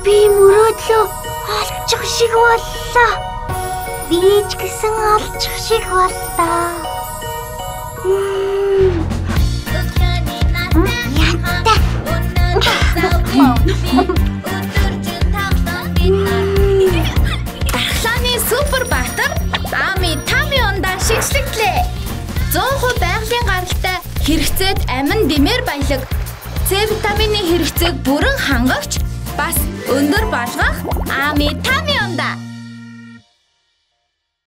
Би мөрөөдлөө олчих шиг боллоо. Би ч гэсэн олчих шиг боллоо. Дархлааны супер баатар Ами Тамионда шийдслэгдлээ. 100% байгалийн гаралтай хэрэгцээд амин дэмээр баялаг. С витамины хэрэгцээг бүрэн хангагч бас өндөр болгох Ами Тамионда.